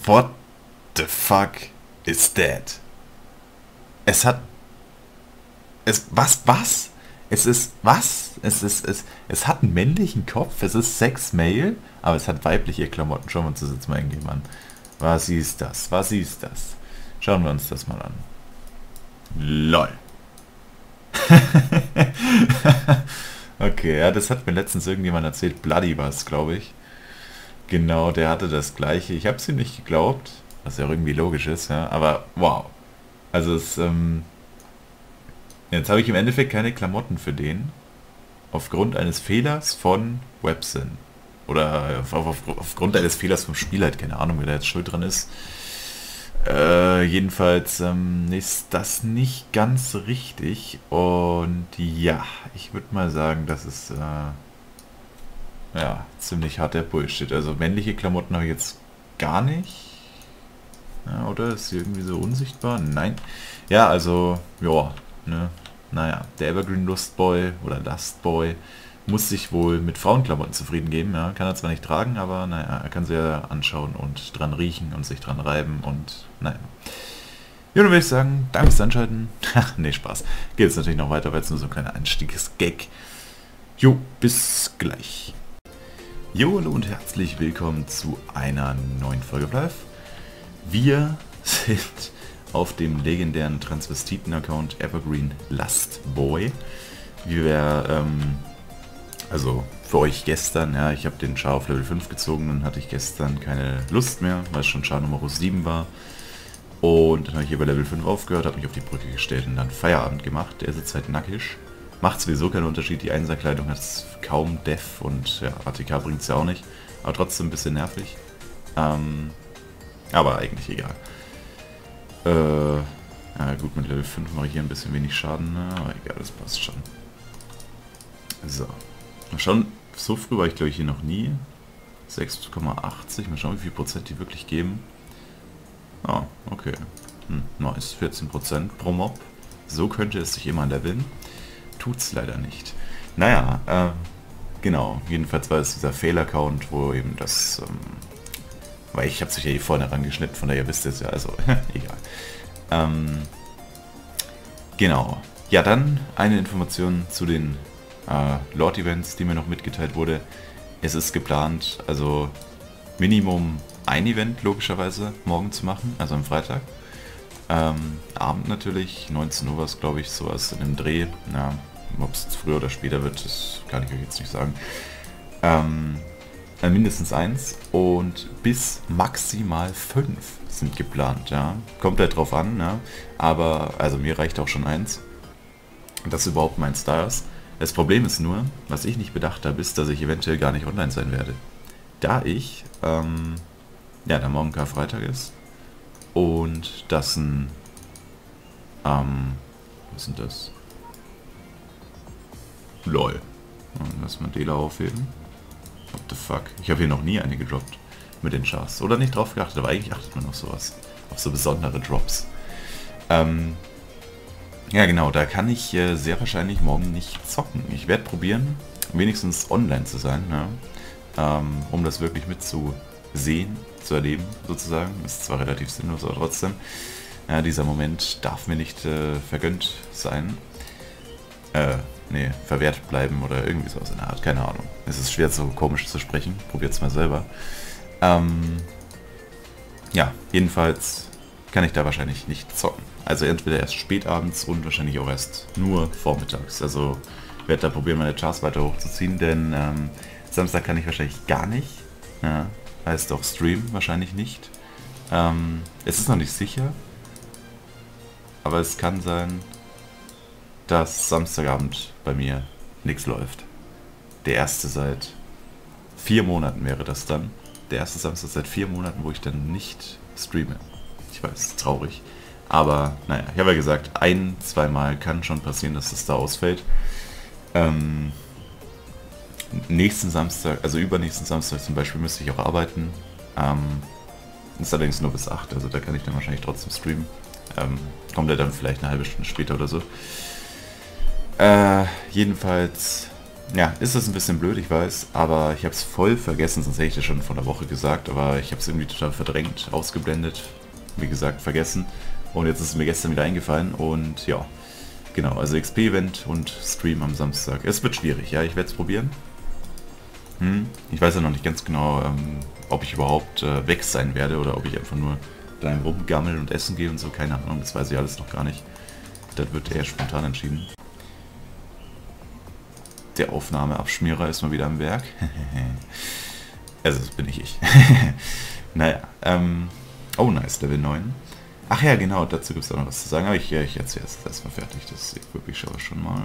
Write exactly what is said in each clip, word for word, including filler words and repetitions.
What the fuck is that? Es hat... Es... Was? Was? Es ist... Was? Es ist... Es, es hat einen männlichen Kopf. Es ist Sex Male. Aber es hat weibliche Klamotten. Schauen wir uns das jetzt mal eingeben an. Was ist das? Was ist das? Schauen wir uns das mal an. LOL. Okay, ja, das hat mir letztens irgendjemand erzählt. Bloody war es, glaube ich. Genau, der hatte das gleiche. Ich habe es ihm nicht geglaubt, was ja auch irgendwie logisch ist, ja. Aber wow. Also es, ähm, jetzt habe ich im Endeffekt keine Klamotten für den. Aufgrund eines Fehlers von Websyn. Oder auf, auf, aufgrund eines Fehlers vom Spiel halt, keine Ahnung, wer da jetzt schuld dran ist. Äh, jedenfalls ähm, ist das nicht ganz richtig. Und ja, ich würde mal sagen, das ist äh, ja ziemlich harter Bullshit. Also männliche Klamotten habe ich jetzt gar nicht. Ja, oder? Ist sie irgendwie so unsichtbar? Nein. Ja, also, ja, ne. Naja, der Evergreen Lustboy oder Lustboy muss sich wohl mit Frauenklamotten zufrieden geben. Ja. Kann er zwar nicht tragen, aber naja, er kann sie ja anschauen und dran riechen und sich dran reiben und naja. Ja, dann würde ich sagen, danke fürs Anschalten. Nee, Spaß. Geht jetzt natürlich noch weiter, weil es nur so ein kleiner Einstiegsgag. Jo, bis gleich. Jo, hallo und herzlich willkommen zu einer neuen Folge Live. Wir sind auf dem legendären Transvestiten-Account Evergreen Lustboy. Wie wir, ähm, also für euch gestern, ja, ich habe den Char auf Level fünf gezogen, dann hatte ich gestern keine Lust mehr, weil es schon Char Nummer sieben war. Und dann habe ich hier bei Level fünf aufgehört, habe mich auf die Brücke gestellt und dann Feierabend gemacht. Der sitzt halt nackig. Macht sowieso keinen Unterschied, die Einserkleidung hat kaum Def und ja, A T K bringt es ja auch nicht. Aber trotzdem ein bisschen nervig. Ähm, aber eigentlich egal. Äh, ja gut, mit Level fünf mache ich hier ein bisschen wenig Schaden, ne? Aber egal, das passt schon. So. Mal schauen, so früh war ich glaube ich hier noch nie. sechs Komma achtzig, mal schauen wie viel Prozent die wirklich geben. Ah, okay. Hm, nice, vierzehn Prozent pro Mob. So könnte es sich immer leveln. Tut's leider nicht. Naja, äh, genau. Jedenfalls war es dieser Fail-Account, wo eben das, ähm, weil ich habe sich ja hier vorne rangeschnitten, von daher wisst ihr es ja, also egal. Ähm, genau. Ja, dann eine Information zu den äh, Lord-Events, die mir noch mitgeteilt wurde. Es ist geplant, also Minimum ein Event logischerweise morgen zu machen, also am Freitag. Ähm, Abend natürlich, neunzehn Uhr war es glaube ich, sowas in dem Dreh. Ja, ob es früher oder später wird, das kann ich euch jetzt nicht sagen. Ähm, mindestens eins und bis maximal fünf sind geplant, ja. Kommt halt drauf an, ja. Aber, also mir reicht auch schon eins. Das ist überhaupt mein Star ist. Das Problem ist nur, was ich nicht bedacht habe, ist, dass ich eventuell gar nicht online sein werde. Da ich, ähm, ja, da morgen Karfreitag ist und das ein, ähm, was sind das? LOL. Lass mal Dela aufheben. What the fuck? Ich habe hier noch nie eine gedroppt mit den Chars. Oder nicht drauf geachtet, aber eigentlich achtet man auf sowas. Auf so besondere Drops. Ähm, ja genau, da kann ich äh, sehr wahrscheinlich morgen nicht zocken. Ich werde probieren, wenigstens online zu sein, ja? ähm, um das wirklich mitzusehen, zu erleben sozusagen. Ist zwar relativ sinnlos, aber trotzdem. Ja, dieser Moment darf mir nicht äh, vergönnt sein. Äh, nee, verwehrt bleiben oder irgendwie sowas in der Art, keine Ahnung. Es ist schwer so komisch zu sprechen, probiert's mal selber. Ähm, ja, jedenfalls kann ich da wahrscheinlich nicht zocken. Also entweder erst spätabends und wahrscheinlich auch erst nur vormittags. Also ich werde da probieren, meine Chars weiter hochzuziehen, denn ähm, Samstag kann ich wahrscheinlich gar nicht. Ja, heißt auch Stream wahrscheinlich nicht. Ähm, es ist noch nicht sicher, aber es kann sein, dass Samstagabend bei mir nichts läuft. Der erste seit vier Monaten wäre das dann. Der erste Samstag seit vier Monaten, wo ich dann nicht streame. Ich weiß, traurig. Aber naja, ich habe ja gesagt, ein, zweimal kann schon passieren, dass das da ausfällt. Ähm, nächsten Samstag, also übernächsten Samstag zum Beispiel, müsste ich auch arbeiten. Ähm, ist allerdings nur bis acht, also da kann ich dann wahrscheinlich trotzdem streamen. Ähm, kommt er dann vielleicht eine halbe Stunde später oder so. Äh, jedenfalls, Ja, ist das ein bisschen blöd, ich weiß, aber ich habe es voll vergessen, sonst hätte ich das schon vor einer Woche gesagt, aber ich habe es irgendwie total verdrängt, ausgeblendet, wie gesagt, vergessen. Und jetzt ist es mir gestern wieder eingefallen und ja, genau, also X P-Event und Stream am Samstag. Es wird schwierig, ja, ich werde es probieren. Hm, ich weiß ja noch nicht ganz genau, ähm, ob ich überhaupt äh, weg sein werde oder ob ich einfach nur daheim rumgammeln und essen gehe und so, keine Ahnung, das weiß ich alles noch gar nicht. Das wird eher spontan entschieden. Der Aufnahmeabschmierer ist mal wieder am Werk. Also, das bin nicht ich. Naja, ähm, oh nice, Level neun. Ach ja, genau, dazu gibt es auch noch was zu sagen, aber ich, ich erzähle es erstmal fertig, das equip ich aber schon mal.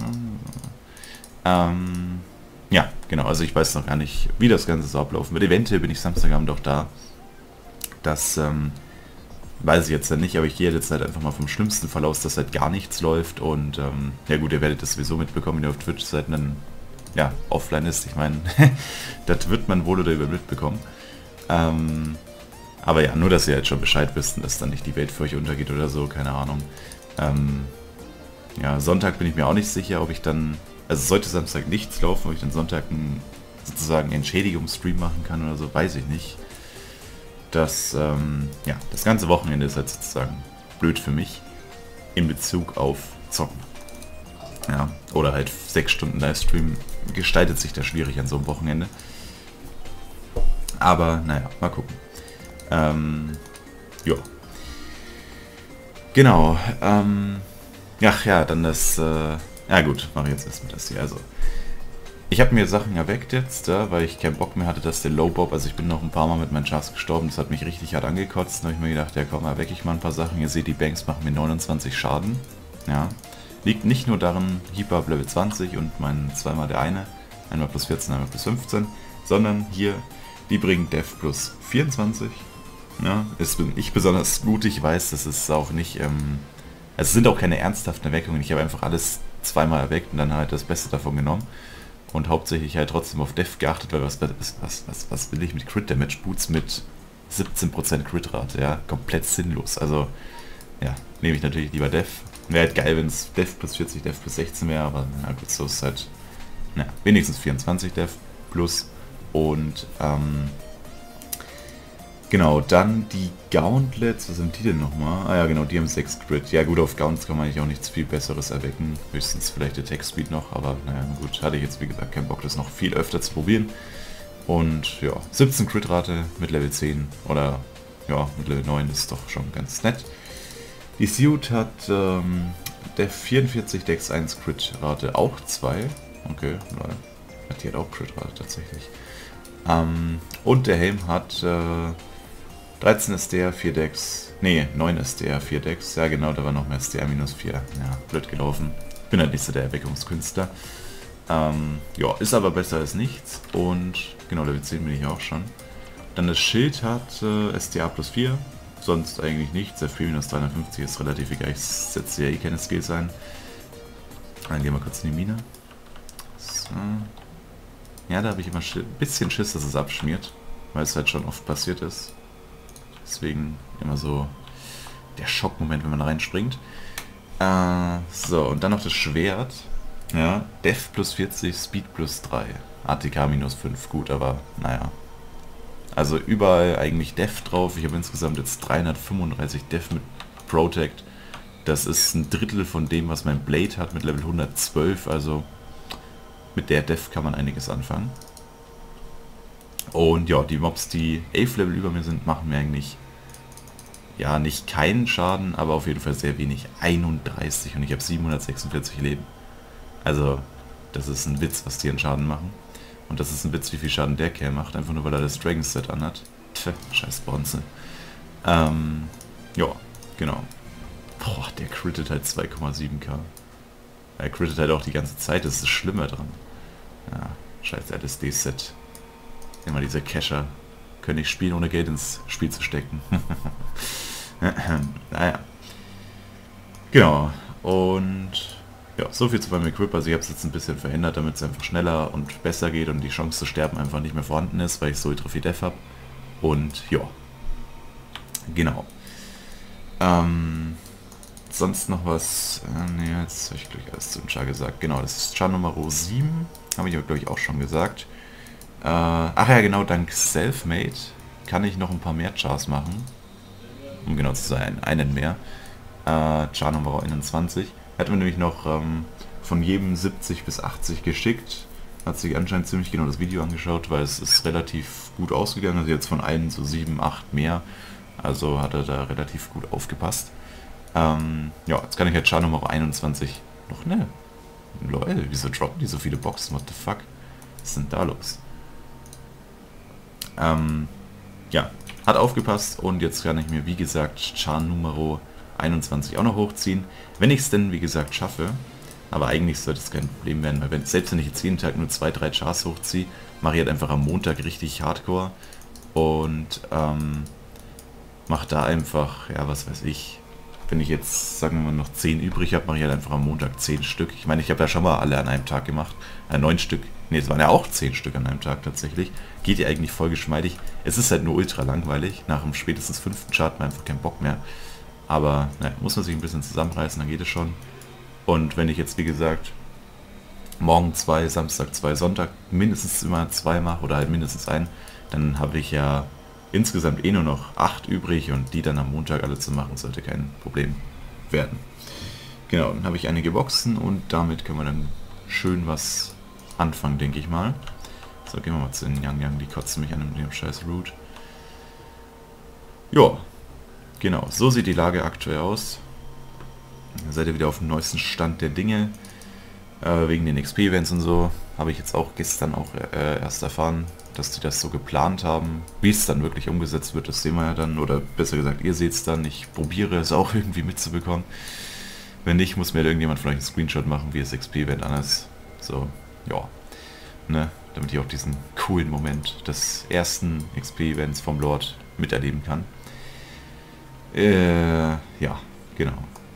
Ähm, ja, genau, also ich weiß noch gar nicht, wie das Ganze so ablaufen wird. Eventuell bin ich Samstagabend doch da. Das, ähm, weiß ich jetzt ja nicht, aber ich gehe jetzt halt einfach mal vom schlimmsten Fall aus, dass halt gar nichts läuft und, ähm, ja gut, ihr werdet das sowieso mitbekommen, wenn ihr auf Twitch seid, dann ja, offline ist. Ich meine, das wird man wohl oder übel mitbekommen. Ähm, aber ja, nur, dass ihr jetzt schon Bescheid wisst, dass dann nicht die Welt für euch untergeht oder so, keine Ahnung. Ähm, ja, Sonntag bin ich mir auch nicht sicher, ob ich dann, also sollte Samstag nichts laufen, ob ich dann Sonntag einen, sozusagen Entschädigungsstream machen kann oder so, weiß ich nicht. Das, ähm, ja, das ganze Wochenende ist halt sozusagen blöd für mich in Bezug auf Zocken. Ja, oder halt sechs Stunden Livestream gestaltet sich da schwierig an so einem Wochenende. Aber naja, mal gucken. Ähm, ja. Genau. Ähm, ach ja, dann das. Äh, ja gut, mache ich jetzt erstmal das hier. Also, ich habe mir Sachen erweckt jetzt, ja, weil ich keinen Bock mehr hatte, dass der Low Bob, also ich bin noch ein paar Mal mit meinen Chars gestorben, das hat mich richtig hart angekotzt. Da habe ich mir gedacht, ja komm, erwecke ich mal ein paar Sachen. Ihr seht, die Banks machen mir neunundzwanzig Schaden. Ja. Liegt nicht nur daran, Heap Up Level zwanzig und mein zweimal der eine, einmal plus vierzehn, einmal plus fünfzehn, sondern hier, die bringen Def plus vierundzwanzig. Ja, ist bin ich besonders gut, ich weiß, das ist auch nicht, ähm, es sind auch keine ernsthaften Erweckungen, ich habe einfach alles zweimal erweckt und dann halt das Beste davon genommen und hauptsächlich halt trotzdem auf Def geachtet, weil was, was, was, was will ich mit Crit Damage Boots mit siebzehn Prozent Crit Rate, ja, komplett sinnlos, also ja, nehme ich natürlich lieber Def. Wäre halt geil, wenn es Def plus vierzig, Def plus sechzehn wäre, aber na gut, so ist halt, na, wenigstens vierundzwanzig Def plus und, ähm, genau, dann die Gauntlets, was sind die denn nochmal? Ah ja, genau, die haben sechs Crit. Ja gut, auf Gaunts kann man eigentlich auch nichts viel Besseres erwecken, höchstens vielleicht Attack Speed noch, aber naja, gut, hatte ich jetzt wie gesagt keinen Bock, das noch viel öfter zu probieren. Und ja, siebzehn Crit-Rate mit Level zehn oder ja, mit Level neun ist doch schon ganz nett. Die Suit hat ähm, der vierundvierzig Dex eins Crit-Rate auch zwei. Okay, nein. Die hat auch Crit-Rate tatsächlich. Ähm, und der Helm hat äh, dreizehn S D R, vier Dex. Nee, neun S D R, vier Dex. Ja genau, da war noch mehr S D R minus vier. Ja, blöd gelaufen. Bin halt nicht so der Erweckungskünstler. Ähm, ja, ist aber besser als nichts. Und genau, Level zehn bin ich auch schon. Dann das Schild hat äh, S D R plus vier. Sonst eigentlich nichts. Der vier minus dreihundertfünfzig ist relativ egal. Ich setze ja eh keine Skills ein. Dann gehen wir kurz in die Mine. So. Ja, da habe ich immer ein bisschen Schiss, dass es abschmiert. Weil es halt schon oft passiert ist. Deswegen immer so der Schockmoment, wenn man da reinspringt. Äh, so, und dann noch das Schwert. Ja, Def plus vierzig, Speed plus drei. A T K minus fünf. Gut, aber naja. Also überall eigentlich Def drauf. Ich habe insgesamt jetzt dreihundertfünfunddreißig Def mit Protect. Das ist ein Drittel von dem, was mein Blade hat mit Level hundertzwölf. Also mit der Def kann man einiges anfangen. Und ja, die Mobs, die elf Level über mir sind, machen mir eigentlich ja nicht keinen Schaden, aber auf jeden Fall sehr wenig. einunddreißig und ich habe siebenhundertsechsundvierzig Leben. Also das ist ein Witz, was die an Schaden machen. Und das ist ein Witz, wie viel Schaden der Kerl macht, einfach nur weil er das Dragon Set anhat. Tja, scheiß Bronze. Ähm, ja, genau. Boah, der crittet halt zwei Komma sieben K. Er crittet halt auch die ganze Zeit, das ist das Schlimme dran. Ja, scheiß L S D-Set. Immer diese Cacher. Können nicht spielen, ohne Geld ins Spiel zu stecken. Naja. Genau. Und ja, so viel zu meinem Equip. Also ich habe es jetzt ein bisschen verändert, damit es einfach schneller und besser geht und die Chance zu sterben einfach nicht mehr vorhanden ist, weil ich so ultra viel Def habe. Und ja. Genau. Ähm, sonst noch was? Äh, ne, jetzt habe ich gleich alles zum Char gesagt. Genau, das ist Char Nummer sieben. Habe ich aber, glaube ich, auch schon gesagt. Äh, ach ja, genau, dank Selfmade kann ich noch ein paar mehr Chars machen. Um genau zu sein, einen mehr. Äh, Char Nummer einundzwanzig. Hat mir nämlich noch ähm, von jedem siebzig bis achtzig geschickt. Hat sich anscheinend ziemlich genau das Video angeschaut, weil es ist relativ gut ausgegangen. Also jetzt von allen so sieben, acht mehr. Also hat er da relativ gut aufgepasst. Ähm, ja, jetzt kann ich jetzt Char Nummer einundzwanzig noch ne. Lol, wieso droppen die so viele Boxen? What the fuck? Was ist denn da los? Ähm, ja, hat aufgepasst und jetzt kann ich mir, wie gesagt, Char Nummer einundzwanzig auch noch hochziehen. Wenn ich es denn, wie gesagt, schaffe. Aber eigentlich sollte es kein Problem werden, weil wenn, selbst wenn ich jetzt jeden Tag nur zwei, drei Chars hochziehe, mache ich halt einfach am Montag richtig Hardcore und ähm, mache da einfach, ja, was weiß ich, wenn ich jetzt, sagen wir mal, noch zehn übrig habe, mache ich halt einfach am Montag zehn Stück. Ich meine, ich habe ja schon mal alle an einem Tag gemacht, äh, neun Stück, ne, es waren ja auch zehn Stück an einem Tag tatsächlich. Geht ja eigentlich voll geschmeidig. Es ist halt nur ultra langweilig, nach dem spätestens fünften Chart hat man einfach keinen Bock mehr. Aber, naja, muss man sich ein bisschen zusammenreißen, dann geht es schon. Und wenn ich jetzt, wie gesagt, morgen zwei, Samstag zwei, Sonntag mindestens immer zwei mache oder halt mindestens einen, dann habe ich ja insgesamt eh nur noch acht übrig und die dann am Montag alle zu machen, sollte kein Problem werden. Genau, dann habe ich einige Boxen und damit können wir dann schön was anfangen, denke ich mal. So, gehen wir mal zu den Yang Yang, die kotzen mich an mit dem scheiß Root. Ja, genau, so sieht die Lage aktuell aus. Dann seid ihr wieder auf dem neuesten Stand der Dinge. Äh, wegen den X P-Events und so habe ich jetzt auch gestern auch äh, erst erfahren, dass die das so geplant haben. Wie es dann wirklich umgesetzt wird, das sehen wir ja dann. Oder besser gesagt, ihr seht es dann. Ich probiere es auch irgendwie mitzubekommen. Wenn nicht, muss mir irgendjemand von euch einen Screenshot machen, wie das X P-Event an ist. So, ja. Ne? Damit ich auch diesen coolen Moment des ersten X P-Events vom Lord miterleben kann. Äh, ja, genau.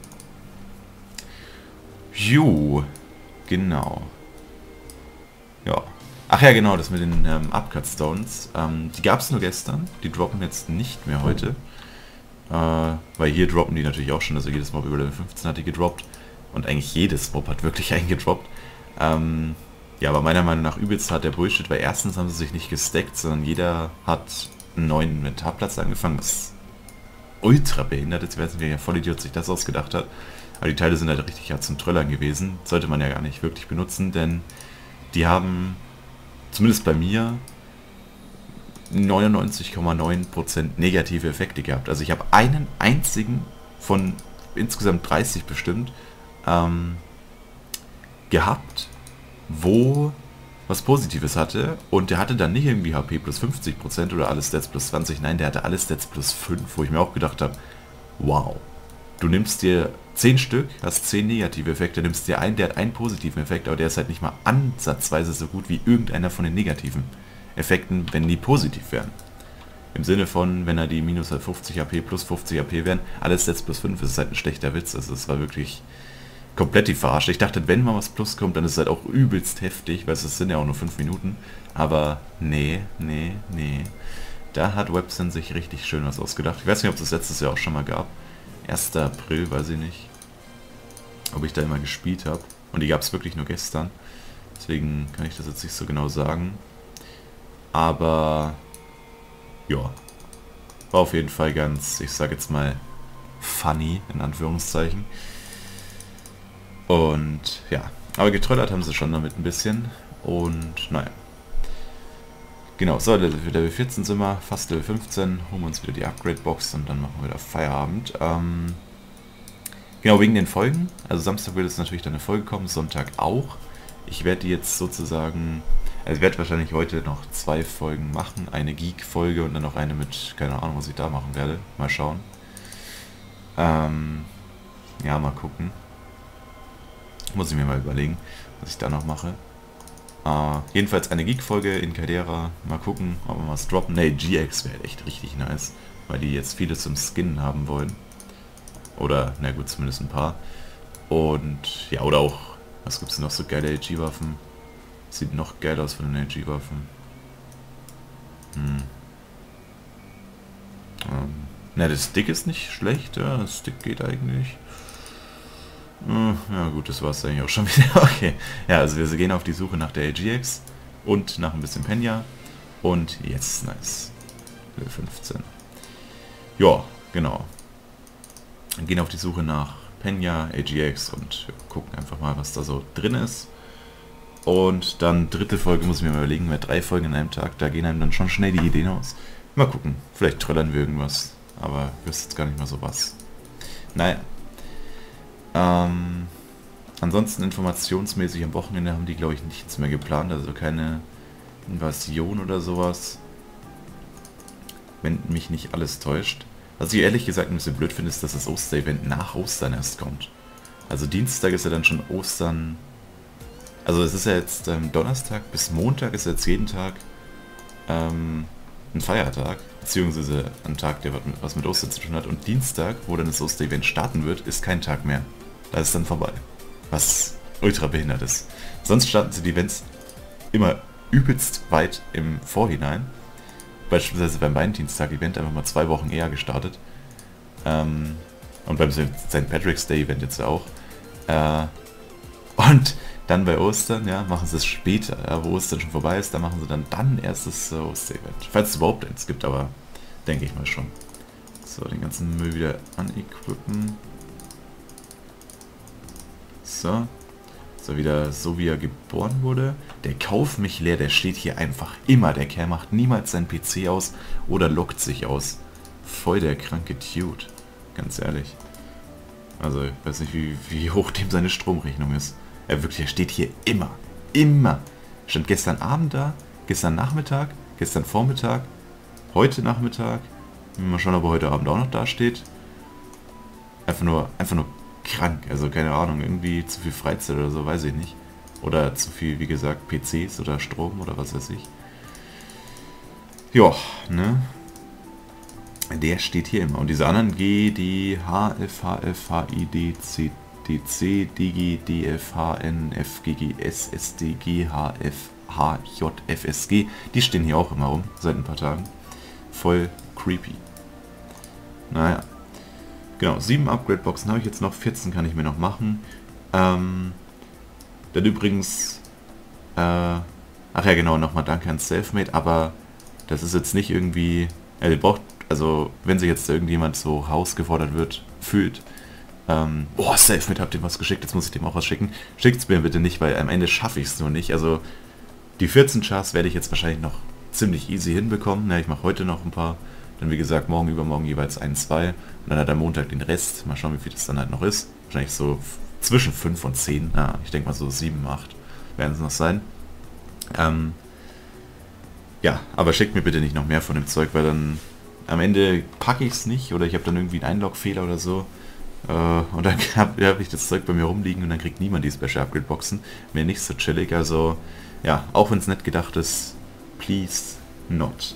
Jo, genau. Ja. Ach ja, genau, das mit den ähm, Upcut Stones. Ähm, die gab es nur gestern. Die droppen jetzt nicht mehr heute. Äh, weil hier droppen die natürlich auch schon. Also jedes Mob über Level fünfzehn hat die gedroppt. Und eigentlich jedes Mob hat wirklich eingedroppt. Ähm, ja, aber meiner Meinung nach übelst hat der Bullshit, weil erstens haben sie sich nicht gestackt, sondern jeder hat einen neuen Inventarplatz angefangen, was ultra behindert ist. Ich weiß nicht, wer Vollidiot sich das ausgedacht hat. Aber die Teile sind halt richtig hart zum Tröllern gewesen. Sollte man ja gar nicht wirklich benutzen, denn die haben, zumindest bei mir, neunundneunzig Komma neun Prozent negative Effekte gehabt. Also ich habe einen einzigen von insgesamt dreißig bestimmt ähm, gehabt, wo was Positives hatte und der hatte dann nicht irgendwie H P plus fünfzig Prozent oder alle Stats plus zwanzig, nein, der hatte alle Stats plus fünf, wo ich mir auch gedacht habe, wow, du nimmst dir zehn Stück, hast zehn negative Effekte, nimmst dir einen, der hat einen positiven Effekt, aber der ist halt nicht mal ansatzweise so gut wie irgendeiner von den negativen Effekten, wenn die positiv wären. Im Sinne von, wenn er die minus halt fünfzig H P plus fünfzig H P wären, alles Stats plus fünf, ist halt ein schlechter Witz, also es war wirklich komplett die Verarsche. Ich dachte, wenn mal was plus kommt, dann ist es halt auch übelst heftig, weil es sind ja auch nur fünf Minuten, aber nee, nee, nee. Da hat Websen sich richtig schön was ausgedacht. Ich weiß nicht, ob es das letztes Jahr auch schon mal gab. erster April, weiß ich nicht, ob ich da immer gespielt habe. Und die gab es wirklich nur gestern. Deswegen kann ich das jetzt nicht so genau sagen. Aber ja, war auf jeden Fall ganz, ich sage jetzt mal, funny, in Anführungszeichen. Und ja, aber getröllert haben sie schon damit ein bisschen. Und naja. Genau, so, Level vierzehn sind wir, fast Level fünfzehn, holen wir uns wieder die Upgrade-Box und dann machen wir wieder Feierabend. Ähm, genau, wegen den Folgen, also Samstag wird jetzt natürlich dann eine Folge kommen, Sonntag auch. Ich werde die jetzt sozusagen, also ich werde wahrscheinlich heute noch zwei Folgen machen, eine Geek-Folge und dann noch eine mit, keine Ahnung, was ich da machen werde, mal schauen. Ähm, ja, mal gucken. Muss ich mir mal überlegen, was ich da noch mache. Uh, jedenfalls eine Geek-Folge in Caldera. Mal gucken, ob wir was droppen. Ne, G X wäre echt richtig nice, weil die jetzt viele zum Skin haben wollen. Oder, na gut, zumindest ein paar. Und, ja, oder auch, was gibt's noch so geile A G-Waffen? Sieht noch geil aus von den A G-Waffen. Hm. Ähm, na, der Stick ist nicht schlecht, ja, der Stick geht eigentlich. Hm, ja gut, das war es eigentlich auch schon wieder. Okay. Ja, also wir gehen auf die Suche nach der A G X und nach ein bisschen Penya. Und jetzt, nice. Level fünfzehn. Ja, genau. Wir gehen auf die Suche nach Penya, A G X und wir gucken einfach mal, was da so drin ist. Und dann dritte Folge muss ich mir mal überlegen, mit drei Folgen in einem Tag, da gehen einem dann schon schnell die Ideen aus. Mal gucken, vielleicht tröllern wir irgendwas, aber ich wüsste jetzt gar nicht mal so was. Naja. Ähm, ansonsten informationsmäßig am Wochenende haben die, glaube ich, nichts mehr geplant, also keine Invasion oder sowas. Wenn mich nicht alles täuscht. Was ich ehrlich gesagt ein bisschen blöd finde, ist, dass das Oster-Event nach Ostern erst kommt. Also Dienstag ist ja dann schon Ostern. Also es ist ja jetzt ähm, Donnerstag bis Montag ist jetzt jeden Tag ähm, ein Feiertag, beziehungsweise ein Tag, der was mit Ostern zu tun hat. Und Dienstag, wo dann das Oster-Event starten wird, ist kein Tag mehr. Da ist dann vorbei. Was ultra behindert ist. Sonst starten sie die Events immer übelst weit im Vorhinein. Beispielsweise beim Valentinstag-Event einfach mal zwei Wochen eher gestartet. Ähm, und beim Sankt Patrick's Day-Event jetzt auch. Äh, und dann bei Ostern, ja, machen sie es später, ja, wo Ostern schon vorbei ist, da machen sie dann dann erst das äh, Oster-Event. Falls es überhaupt eins gibt, aber denke ich mal schon. So, den ganzen Müll wieder unequippen. So. So wieder so wie er geboren wurde. Der Kauf mich leer, der steht hier einfach immer. Der Kerl macht niemals seinen P C aus oder lockt sich aus. Voll der kranke Dude. Ganz ehrlich. Also ich weiß nicht, wie, wie hoch dem seine Stromrechnung ist. Er wirklich, er steht hier immer. Immer. Stand gestern Abend da, gestern Nachmittag, gestern Vormittag, heute Nachmittag. Mal schauen, ob er heute Abend auch noch da steht. Einfach nur, einfach nur krank, also keine Ahnung, irgendwie zu viel Freizeit oder so, weiß ich nicht. Oder zu viel, wie gesagt, P Cs oder Strom oder was weiß ich. Ja, ne? Der steht hier immer. Und diese anderen G, die H, F, H, F, H, I, D, C, D, C, D, G, D, F, H, N, F, G, G, S, S, D, G, H, F, H, J, F, S, G, die stehen hier auch immer rum, seit ein paar Tagen. Voll creepy. Naja. Genau, sieben Upgrade-Boxen habe ich jetzt noch, vierzehn kann ich mir noch machen. Ähm, dann übrigens, äh, ach ja genau, nochmal danke an Selfmade, aber das ist jetzt nicht irgendwie, ja, ihr braucht, also wenn sich jetzt irgendjemand so herausgefordert wird, fühlt, ähm, oh, Selfmade, habt ihr was geschickt, jetzt muss ich dem auch was schicken. Schickt es mir bitte nicht, weil am Ende schaffe ich es nur nicht. Also die vierzehn Chars werde ich jetzt wahrscheinlich noch ziemlich easy hinbekommen. Ja, ich mache heute noch ein paar. Dann wie gesagt, morgen, übermorgen jeweils ein, zwei. Und dann hat er Montag den Rest. Mal schauen, wie viel das dann halt noch ist. Wahrscheinlich so zwischen fünf und zehn. Ja, ich denke mal so sieben, acht werden es noch sein. Ähm, ja, aber schickt mir bitte nicht noch mehr von dem Zeug, weil dann am Ende packe ich es nicht oder ich habe dann irgendwie einen Einlogfehler oder so. Äh, und dann habe hab ich das Zeug bei mir rumliegen und dann kriegt niemand die Special Upgrade Boxen. Mir nicht so chillig. Also ja, auch wenn es nett gedacht ist, please not.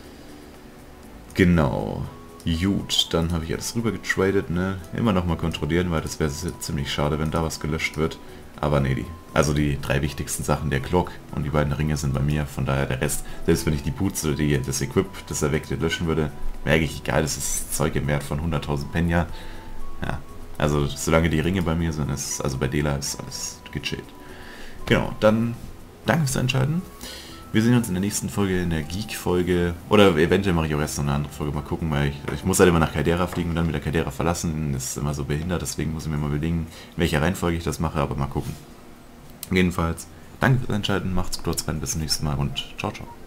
Genau. Gut, dann habe ich alles rüber getradet, ne? Immer noch mal kontrollieren, weil das wäre ziemlich schade, wenn da was gelöscht wird. Aber nee, die. Also die drei wichtigsten Sachen, der Clock und die beiden Ringe sind bei mir, von daher der Rest. Selbst wenn ich die Boots oder die, das Equip, das Erweckte löschen würde, wäre eigentlich egal, das ist Zeug im Wert von hunderttausend Penya. Ja, also solange die Ringe bei mir sind, ist, also bei Dela ist alles gechillt. Genau, dann danke fürs Einschalten. Wir sehen uns in der nächsten Folge, in der Geek-Folge. Oder eventuell mache ich auch erst noch eine andere Folge. Mal gucken, weil ich, ich muss halt immer nach Caldera fliegen und dann wieder Caldera verlassen. Das ist immer so behindert, deswegen muss ich mir mal überlegen, in welcher Reihenfolge ich das mache, aber mal gucken. Jedenfalls, danke fürs Einschalten, macht's gut, bis zum nächsten Mal und ciao, ciao.